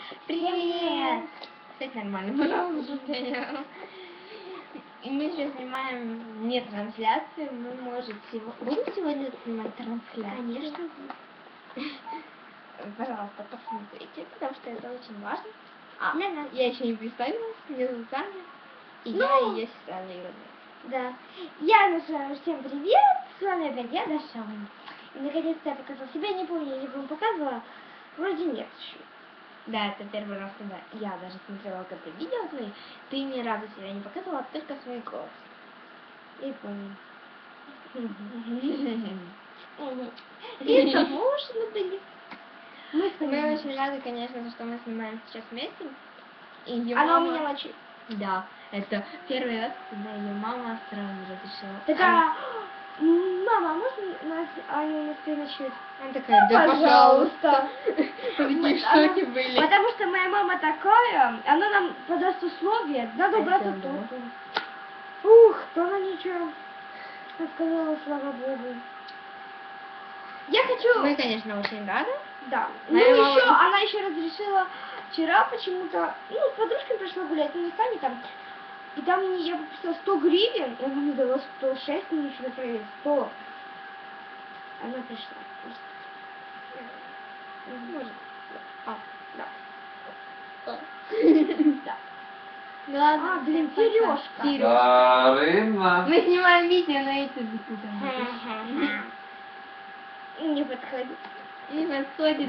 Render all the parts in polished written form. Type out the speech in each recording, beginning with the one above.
Привет! Кстати, нормально, пожалуйста. И мы сейчас снимаем не трансляцию, мы можете... Будем сегодня снимать трансляцию? Конечно. Пожалуйста, посмотрите, потому что это очень важно. Для нас. Я еще не представилась, меня зовут Аня, и Ну, я и ее сестра двоюродная. Да. Я Даша, всем привет! С вами опять я, Даша. И наконец-то я показала себя, не помню, я вам показывала. Вроде нет еще. Да, это первый раз, когда я даже смотрела какое-то видео твои, ты ни разу себя не показывала, только свой голос. Я помню. И И что, муж, наконец. Мы очень рады, конечно, что мы снимаем сейчас вместе. И ее Она у мама... меня ночью. Да, это первый раз, когда ее мама сразу разрешила. Такая, мама, а можно нас Аню у нас переночует? Она такая, да пожалуйста. Такие в шоке были. Потому что моя мама такая, она нам подаст условия, надо убраться да. тут. Ух, то она ничего. Я сказала, слава богу. Я хочу... Мы, конечно, очень рады. Да. Моя Ну мама- еще, она еще разрешила вчера почему-то, ну, с подружкой пошла гулять, ну, не станет там. И там мне, я попросила 100 гривен, и она мне дала 106, мне еще направили 100. Она пришла. Может. Да. Да. Ну ладно. А, блин, всем пока. сережка. Дарина. Мы снимаем видео на YouTube. Не подходит. Не подходит.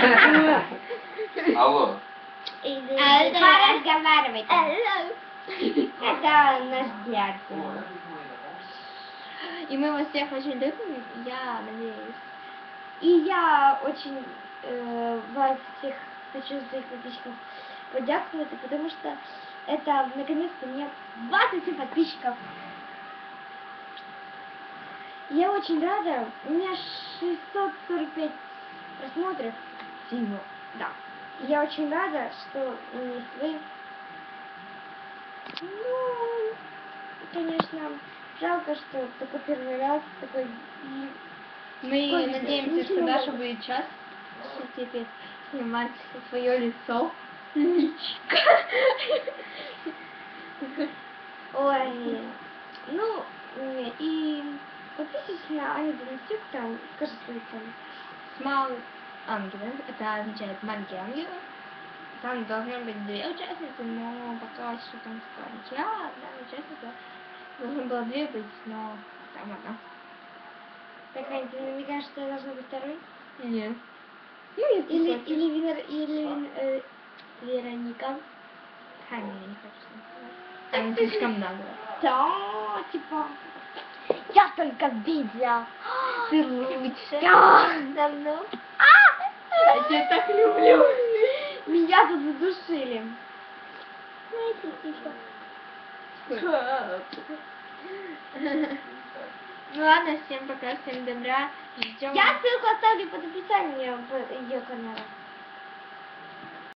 Алло. Поразговаривайте. Это наш дядя. И мы вас всех очень любим, я надеюсь. И я очень вас всех хочу за их подписчиков поддерживать, потому что это наконец-то мне 20 подписчиков. Я очень рада, у меня 645 просмотров всего. Да. Я очень рада, что вы. Ну, конечно, жалко, что такой первый раз такой. Мы надеемся, что Даша будет часто теперь снимать свое лицо. Личико. Ой, ну, и подписывайтесь на Аню Донатюк, там, скажи свой там. Small ангелы, это означает маленькие ангелы. Там должно быть 2 участницы, но пока что там сказали. Я одна участница. Должно было 2 быть, но там одна. Так, Ань, ты намекаешь, что я должна быть второй? Нет. Ну, если Или хочешь. Вероника. Ханя, я не хочу сказать. Там слишком много. Да, типа. Я только видела. Ты лучше. Давно. Я тебя так люблю. Меня тут задушили. Ну ладно, всем пока, всем добра. Ждем. Я ссылку оставлю под описанием ее канала.